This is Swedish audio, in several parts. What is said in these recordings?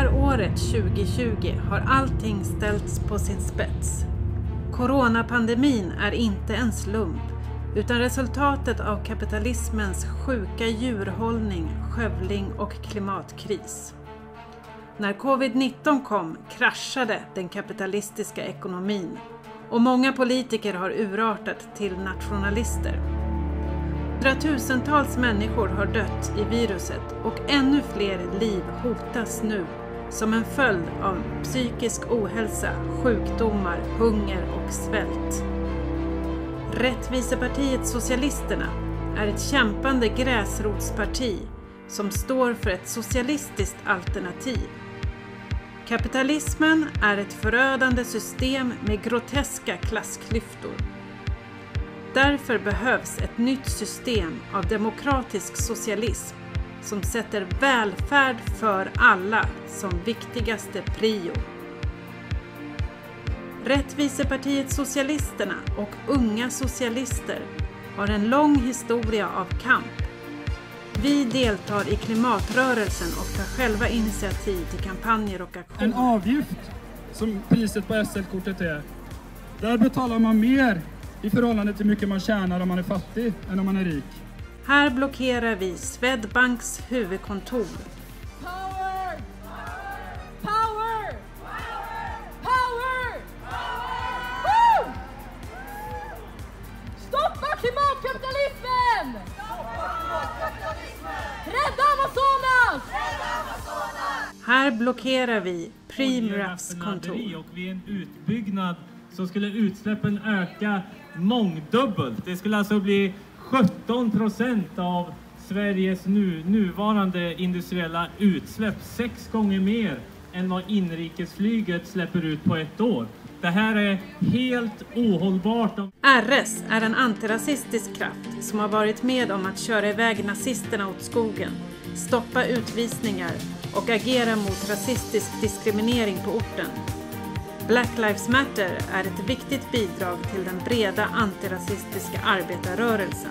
här året 2020 har allting ställts på sin spets. Coronapandemin är inte en slump, utan resultatet av kapitalismens sjuka djurhållning, skövling och klimatkris. När covid-19 kom kraschade den kapitalistiska ekonomin och många politiker har urartat till nationalister. Hundratusentals människor har dött i viruset och ännu fler liv hotas nu som en följd av psykisk ohälsa, sjukdomar, hunger och svält. Rättvisepartiet Socialisterna är ett kämpande gräsrotsparti som står för ett socialistiskt alternativ. Kapitalismen är ett förödande system med groteska klassklyftor. Därför behövs ett nytt system av demokratisk socialism som sätter välfärd för alla som viktigaste prio. Rättvisepartiet Socialisterna och Unga Socialister har en lång historia av kamp. Vi deltar i klimatrörelsen och tar själva initiativ till kampanjer och aktioner. En avgift som priset på SL-kortet är. Där betalar man mer i förhållande till hur mycket man tjänar om man är fattig än om man är rik. Här blockerar vi Swedbanks huvudkontor. Power! Power! Power! Woo! Stoppa klimatkapitalismen! Rädda Amazonas! Här blockerar vi Preemraffs kontor. Och vid en utbyggnad så skulle utsläppen öka mångdubbelt. Det skulle alltså bli 17% av Sveriges nuvarande industriella utsläpp. 6 gånger mer än vad inrikesflyget släpper ut på ett år. Det här är helt ohållbart. RS är en antirasistisk kraft som har varit med om att köra iväg nazisterna åt skogen, stoppa utvisningar och agera mot rasistisk diskriminering på orten. Black Lives Matter är ett viktigt bidrag till den breda antirasistiska arbetarrörelsen.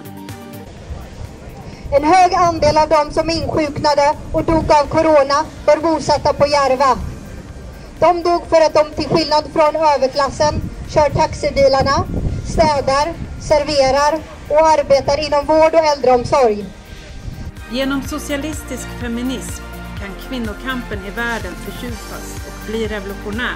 En hög andel av dem som insjuknade och dog av corona var bosatta på Järva. De dog för att de till skillnad från överklassen kör taxibilarna, städar, serverar och arbetar inom vård och äldreomsorg. Genom socialistisk feminism kan kvinnokampen i världen fördjupas och bli revolutionär.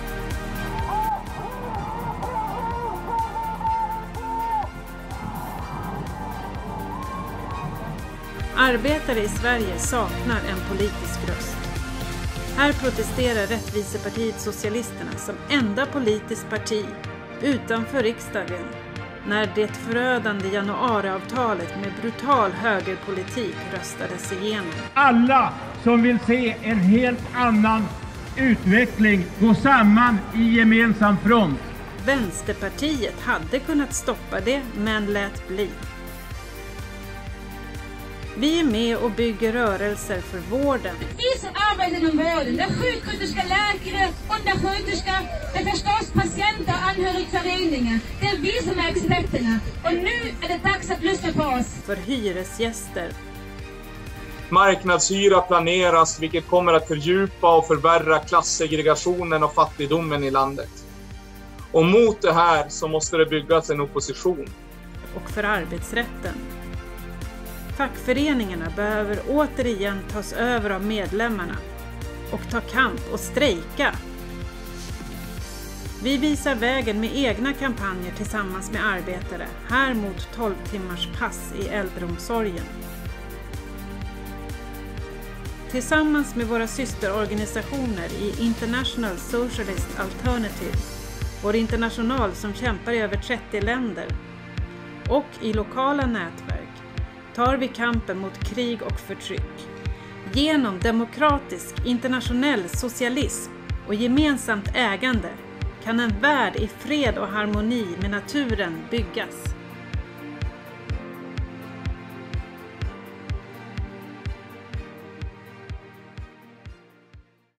Arbetare i Sverige saknar en politisk röst. Här protesterar Rättvisepartiet Socialisterna som enda politiskt parti utanför riksdagen när det förödande januariavtalet med brutal högerpolitik röstades igenom. Alla som vill se en helt annan utveckling gå samman i gemensam front. Vänsterpartiet hade kunnat stoppa det men lät bli. Vi är med och bygger rörelser för vården. Vi som arbetar inom vården, det är sjuksköterska, läkare, undersköterska, det är förstås patienter och anhörigföreningar. Det är vi som är experterna. Och nu är det dags att lyssna på oss. För hyresgäster. Marknadshyra planeras, vilket kommer att fördjupa och förvärra klassegregationen och fattigdomen i landet. Och mot det här så måste det byggas en opposition. Och för arbetsrätten. Fackföreningarna behöver återigen tas över av medlemmarna och ta kamp och strejka. Vi visar vägen med egna kampanjer tillsammans med arbetare här mot 12 timmars pass i äldreomsorgen. Tillsammans med våra systerorganisationer i International Socialist Alternative, vår international som kämpar i över 30 länder, och i lokala nätverk tar vi kampen mot krig och förtryck. Genom demokratisk internationell socialism och gemensamt ägande kan en värld i fred och harmoni med naturen byggas.